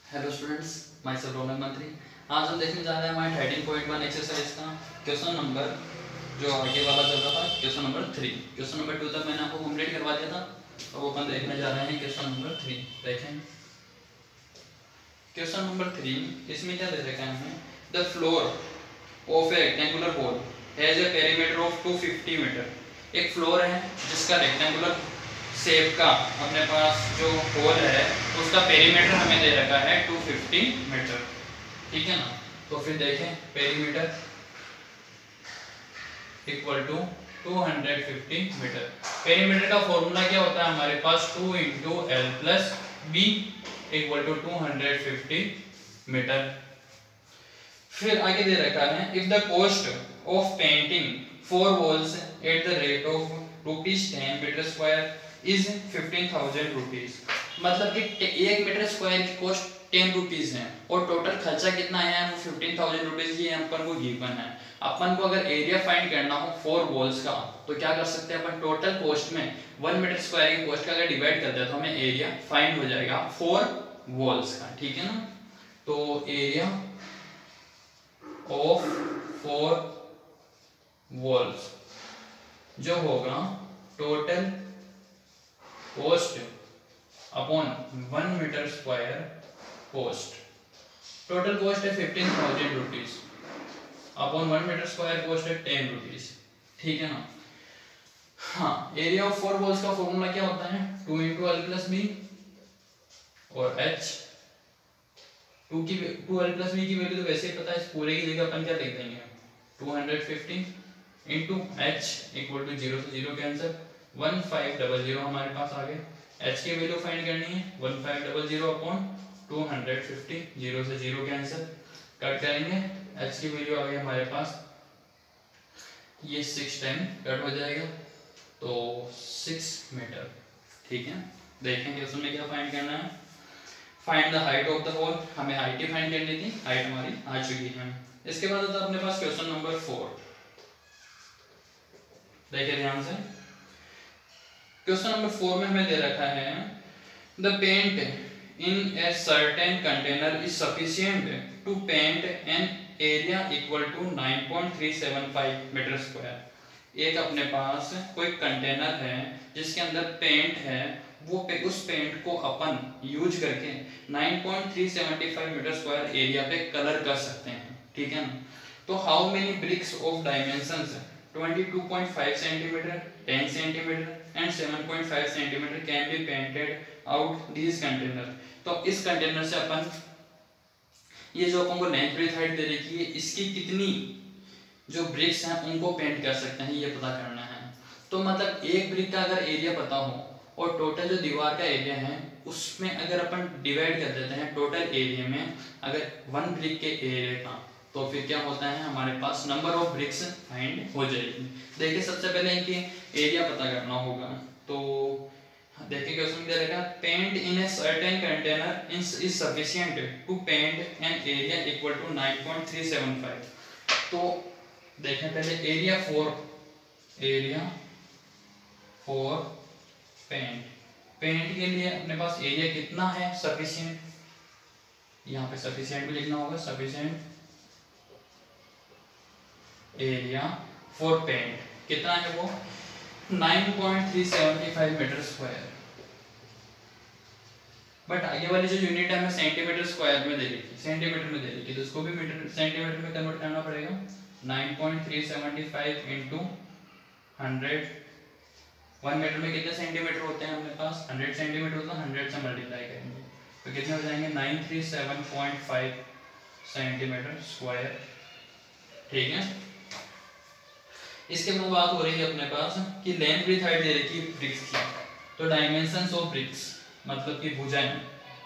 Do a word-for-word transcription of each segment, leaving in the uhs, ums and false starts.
Hello students, myself Raunak Mantri. आज हम देखने जा रहे हैं हमारे थर्टीन पॉइंट वन एक्सरसाइज का क्वेश्चन नंबर जो आगे वाला चल रहा था, question number three. Question number two तक मैंने आपको कंप्लीट करवा दिया था, अब तो अपन देखने जा रहे हैं क्वेश्चन नंबर थ्री। देखें क्वेश्चन नंबर थ्री, इसमें क्या दे रखा है हमें। The floor of a rectangular hall has a perimeter of two fifty metre. एक फ्लोर है जिसका रेक्टेंगुलर शेप का अपने पास जो होल है उसका पेरीमीटर हमें दे रखा है टू फिफ्टी मीटर, ठीक है ना। तो फिर देखें perimeter equal to two hundred fifty metre. Perimeter का फॉर्मूला क्या होता है हमारे पास, two into L plus B equal to two hundred fifty metre. फिर आगे दे रखा है if the cost of painting four walls at the rate of rupees ten metre square is fifteen thousand rupees. मतलब कि एक मीटर स्क्वायर की cost ten rupees है और टोटल खर्चा कितना है वो फिफ्टीन थाउजेंड रुपीज ये अपन को गिवन है। अपन को अगर एरिया फाइंड करना हो फोर वॉल्स का तो क्या कर सकते हैं अपन, टोटल कॉस्ट में वन मीटर स्क्वायर की कॉस्ट का अगर डिवाइड कर दे तो हमें एरिया फाइंड हो जाएगा फोर वॉल्स का, ठीक है ना। तो एरिया ऑफ फोर वॉल्स जो होगा total cost upon one metre square cost. Total cost है fifteen thousand rupees upon one metre square cost है टेन रुपीज, ठीक है ना। हाँ, एरिया ऑफ फोर वॉल्स का फॉर्मूला क्या होता है, two into L plus B और एच। टू की टू एल प्लस बी की वैल्यू तो वैसे ही पता है, इस पूरे की जगह अपन क्या लिख देंगे two hundred fifty into H equal to zero से zero cancel, one five double zero हमारे पास आ गए। एच की वैल्यू फाइंड करनी है one five double zero upon two hundred fifty, zero से जीरो कैंसिल, कट करेंगे एच की वैल्यू आ गई हमारे पास, ये सिक्स टाइम कट हो जाएगा तो सिक्स मीटर, ठीक है। देखेंगे उसमें क्या फाइंड करना है, find the height of the hall. हमें हाइट ही फाइंड करनी थी, हाइट हमारी आ चुकी है। इसके बाद होता है अपने पास क्वेश्चन नंबर फोर। देखिए ध्यान से, क्वेश्चन नंबर फोर में हमें दे रखा है the paint in a certain container is sufficient to paint an area equal to nine point three seven five metre square. एक अपने पास कोई कंटेनर है जिसके अंदर पेंट है, वो पे, उस पेंट को अपन यूज करके nine point three seven five metre square area पे कलर कर सकते हैं, ठीक है ना। तो how many bricks of dimensions twenty two point five centimetre, ten centimetre and seven point five centimetre can be painted out this container. तो इस कंटेनर से अपन ये जो अपन को लेंथ ब्रेथ हाइट दे रखी है इसकी कितनी जो ब्रिक्स हैं उनको पेंट कर सकते हैं, ये पता करना है। तो मतलब एक ब्रिक का अगर एरिया पता हो और टोटल जो दीवार का एरिया है उसमें अगर अपन डिवाइड कर देते हैं टोटल एरिया में अगर वन ब्रिक के एरिया का, तो फिर क्या होता है हमारे पास नंबर ऑफ ब्रिक्स फाइंड हो जाएगी। देखिए सबसे पहले इनकी एरिया पता करना होगा। तो देखिए क्वेश्चन क्या रहेगा, paint in a certain container is sufficient to paint an area equal to nine point three seven five. तो देखें पहले area for area for paint, paint के लिए अपने पास एरिया कितना है सफिशिएंट, यहाँ पे सफिशिएंट भी लिखना होगा, सफिशिएंट एरिया फॉर पेंट कितना है वो nine point three seven five metre square. But आगे वाली जो यूनिट है हमें सेंटीमीटर स्क्वायर में दे रखी, सेंटीमीटर में दे रखी, तो उसको भी मीटर सेंटीमीटर में कन्वर्ट करना पड़ेगा। Nine point three seven five into hundred, one metre में कितने सेंटीमीटर होते हैं अपने पास, हंड्रेड सेंटीमीटर होता है, हंड्रेड से मल्टीप्लाई करेंगे तो कितने हो जाएंगे nine three seven point five centimetre square, ठीक है। इसके बाद बात हो रही है अपने पास कि लेंथ ब्रेथ हाइट दे रखी है ब्रिक्स की, तो डायमेंशंस ऑफ ब्रिक्स मतलब कि भुजाएं,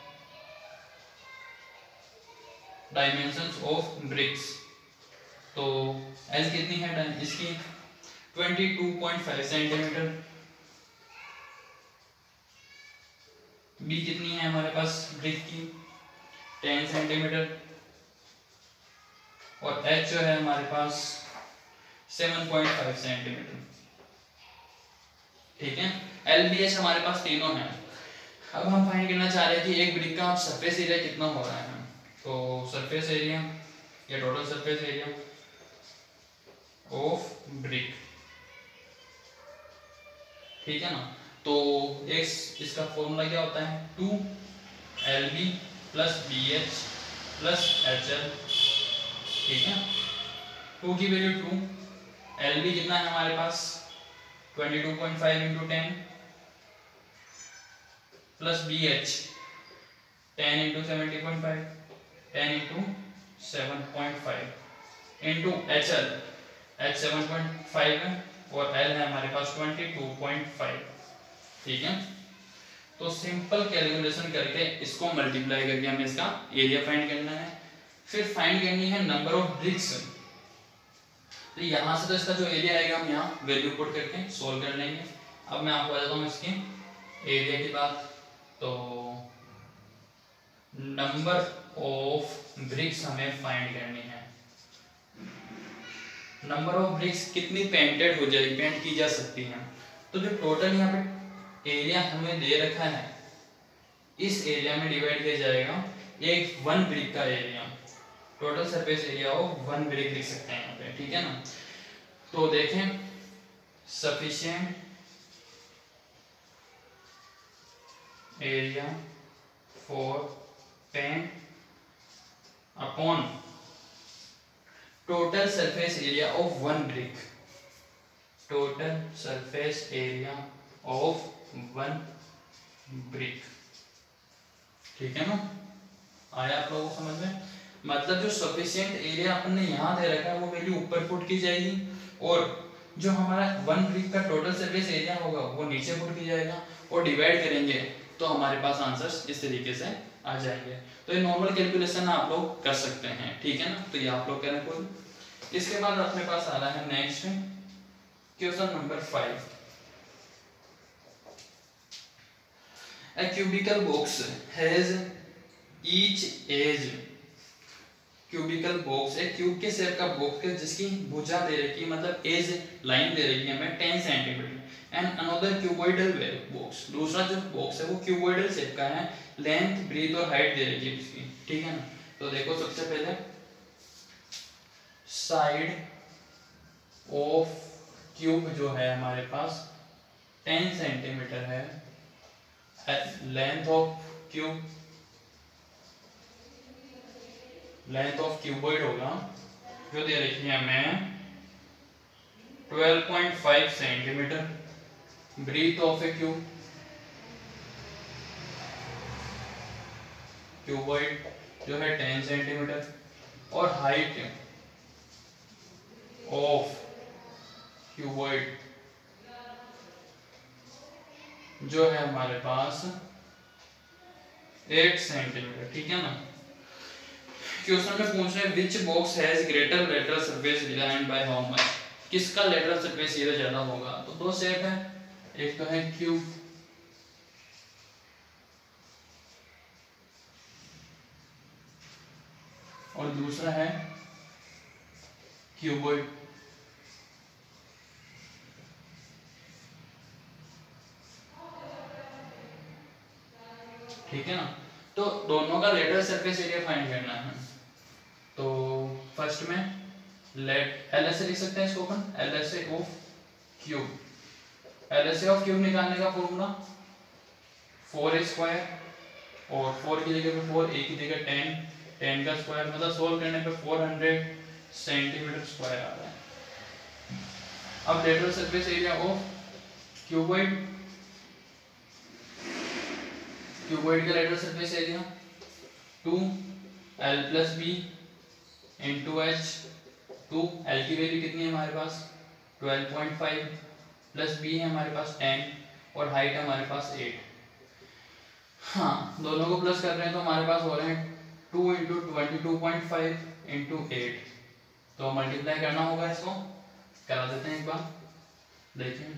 डायमेंशंस ऑफ ब्रिक्स, तो एल कितनी है इसकी twenty two point five centimetre, B कितनी है हमारे पास ब्रिक की टेन सेंटीमीटर और एच जो है हमारे पास सेवन पॉइंट फाइव सेंटीमीटर, ठीक है। एल बी एच हमारे पास तीनों हैं। अब हम फाइंड करना चाह रहे हैं कि एक ब्रिक का सरफेस एरिया कितना हो रहा है। तो सरफेस एरिया या total surface area of brick, ठीक है ना। तो एक इसका फॉर्मूला क्या होता है, two L B plus B H plus H L, ठीक है। टू की वैल्यू टू, एल बी कितना है हमारे पास twenty two point five into ten plus B H ten into seventy point five, ten into seven point five into H L, H seven point five है और L है हमारे पास twenty two point five, ठीक है। तो simple calculation करके इसको मल्टीप्लाई करके हमें इसका एरिया फाइंड करना है। फिर फाइंड करनी है नंबर ऑफ ब्रिक्स। तो यहाँ से तो इसका जो एरिया आएगा हम यहाँ वैल्यू पुट करके सोल्व कर लेंगे। अब मैं आपको बताता हूँ इसकी एरिया की बात। तो नंबर ऑफ ब्रिक्स हमें फाइंड करनी है। नंबर ऑफ ब्रिक्स कितनी पेंटेड हो जाएगी, पेंट की जा सकती हैं। तो जो टोटल यहाँ पे एरिया हमें दे रखा है, इस एरिया में डिवाइड किया जाएगा एक वन ब्रिक का एरिया। टोटल सरफेस एरिया हो वन ब्रिक लिख सकते हैं यहाँ पे, ठीक है ना। तो देखें sufficient area for paint upon total surface area of one brick, total surface area of one brick, ठीक है ना। आया आप लोगों को समझ में। मतलब जो सफिशिएंट एरिया अपन ने यहाँ दे रखा है वो वैल्यू ऊपर पुट की जाएगी और जो हमारा वन ब्रिक का टोटल सरफेस एरिया होगा वो नीचे पुट की जाएगा और डिवाइड करेंगे तो हमारे पास आंसर्स इस तरीके से आ जाएंगे। तो ये नॉर्मल कैलकुलेशन आप लोग कर सकते हैं, ठीक है ना। तो ये आप लोग करें कोई। इसके बाद अपने पास आ रहा है next question number five. A cubical box has each edge, cubical box एक क्यूब के शेप का बॉक्स है जिसकी भुजा दे रखी है, मतलब एज लाइन दे रखी है हमें ten centimetre. And another cuboidal box, दूसरा जो बॉक्स है वो क्यूबॉइडल शेप का है, लेंथ ब्रीथ और हाइट दे रखी है उसकी, ठीक है ना। तो देखो सबसे पहले साइड ऑफ क्यूब जो है हमारे पास टेन सेंटीमीटर है, length of cube, length of cuboid होगा जो दे रखी है हमें twelve point five centimetre, breadth of a cube, cuboid जो है टेन सेंटीमीटर और हाइट ऑफ क्यूबॉइड जो है हमारे पास एट सेंटीमीटर, ठीक है ना। क्वेश्चन में पूछ रहे हैं which box has greater lateral surface area and by how much, किसका लेटरल सरफेस एरिया ज्यादा होगा। तो दो शेप है, एक तो है क्यूब और दूसरा है क्यूबॉइड, ठीक है ना। तो दोनों का लेटरल सरफेस एरिया फाइंड करना है। तो फर्स्ट में लेट एल एस ए लिख सकते हैं इसको अपन, L S A of cube, L S A of cube निकालने का फॉर्मूला फोर ए स्क्वायर और फोर की जगह पे फोर, ए की जगह टेन, टेन का स्क्वायर, मतलब सोल्व करने पे फोर हंड्रेड सेंटीमीटर स्क्वायर आ रहा है। अब lateral surface area of cuboid, cuboid का lateral surface area two L plus B into H, two L की वैल्यू कितनी है हमारे पास twelve point five plus B है हमारे पास टेन और हाइट है हमारे पास एट। हाँ, दोनों को प्लस कर रहे हैं तो हमारे पास हो रहे हैं two into twenty two point five into eight. तो मल्टीप्लाई करना होगा, इसको करा देते हैं एक बार, देखिए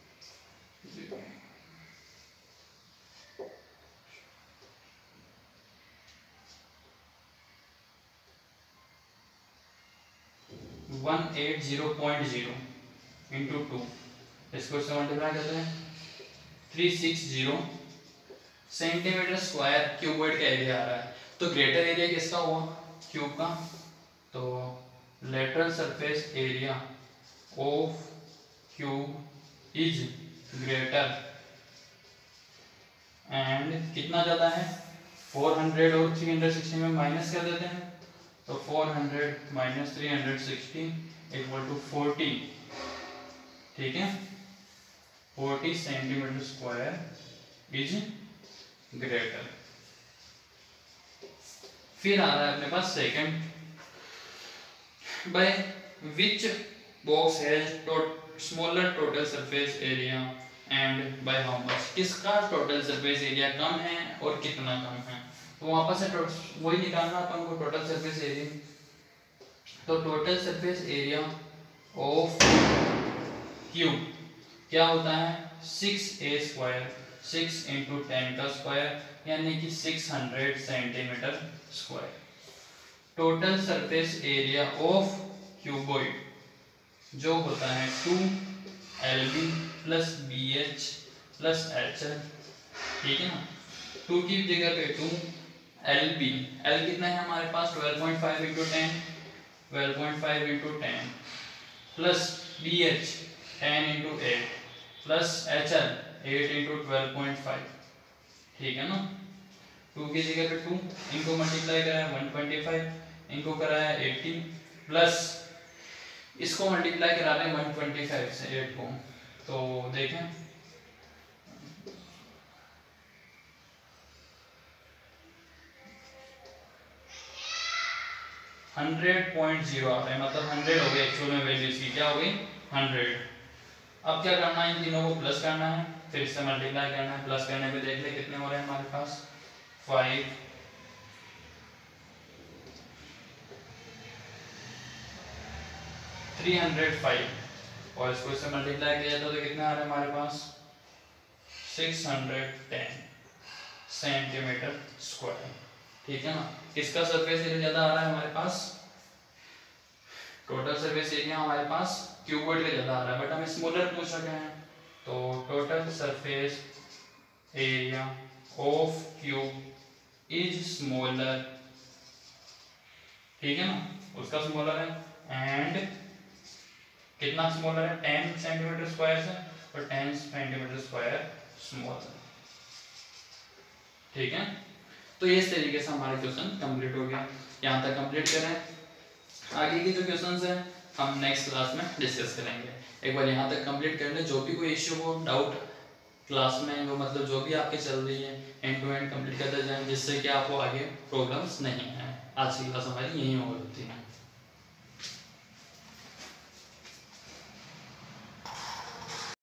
one eight zero point zero into two, इसको इससे मल्टीप्लाई करते हैं three six zero centimetre square cuboid का एरिया आ रहा है, तो ग्रेटर एरिया किसका हुआ, क्यूब का, तो lateral surface area of cube is greater and कितना ज्यादा है, फोर हंड्रेड और थ्री हंड्रेड सिक्सटी में माइनस कर देते हैं, तो four hundred minus three hundred sixty equal to forty, ठीक है, forty centimetre square is greater. फिर आ रहा है अपने पास second, by which box has smaller total surface area and by how much, किसका टोटल सरफेस एरिया कम है और कितना कम है, तो वापस से वही निकालना अपन को टोटल सरफेस एरिया, तो total surface area of cube क्या होता है, six A square, six into ten का स्क्वायर यानी कि six hundred centimetre square. Total surface area of cuboid जो होता है two L B plus B H plus H L, ठीक है ना, टू की जगह पे टू, एल बी, एल कितना है हमारे पास twelve point five into ten, twelve point five into ten plus B H ten into eight plus H L eight into twelve point five, ठीक है ना, टू की जगह पे टू, इनको मल्टीप्लाई करा है वन ट्वेंटी फाइव, इनको करा है एटी प्लस इसको मल्टीप्लाई करा रहे हैं वन ट्वेंटी फाइव से एट को, तो देखें हंड्रेड पॉइंट जीरो आ रहा है, मतलब हंड्रेड हो गया एक्चुअल में वैल्यू इसकी, क्या हो गई हंड्रेड। अब क्या करना है, इन तीनों को प्लस करना है, फिर इससे मल्टीप्लाई करना है, प्लस करने पे देख ले कितने हो रहे हैं हमारे पास, फाइव, थ्री हंड्रेड फाइव, और इसको इससे मल्टीप्लाई किया जाता तो कितना आ रहा है हमारे पास, six hundred ten centimetre square, ठीक है ना। किसका सरफेस एरिया ज्यादा आ रहा है हमारे पास, टोटल सरफेस एरिया हमारे पास क्यूबॉइड का ज्यादा आ रहा है, बट हमें स्मॉलर पूछ रखे हैं, तो total surface area of cube is smaller, ठीक है ना, उसका स्मॉलर है, एंड कितना स्मॉलर है, टेन सेंटीमीटर स्क्वायर से, और टेन सेंटीमीटर स्क्वायर स्मॉलर, ठीक है। तो इस तरीके से हमारा क्वेश्चन कंप्लीट हो गया, यहाँ तक कंप्लीट करें, आगे के जो क्वेश्चंस हैं हम नेक्स्ट क्लास में डिस्कस करेंगे। एक बार यहाँ तक कंप्लीट कर लें, जो भी कोई इश्यू हो, डाउट क्लास में वो मतलब जो भी आपके चल रही है एंड टू एंड कंप्लीट करते जाएं, जिससे कि आपको आगे प्रॉब्लम्स नहीं आए। आज की क्लास हमारी यहीं हो होती है।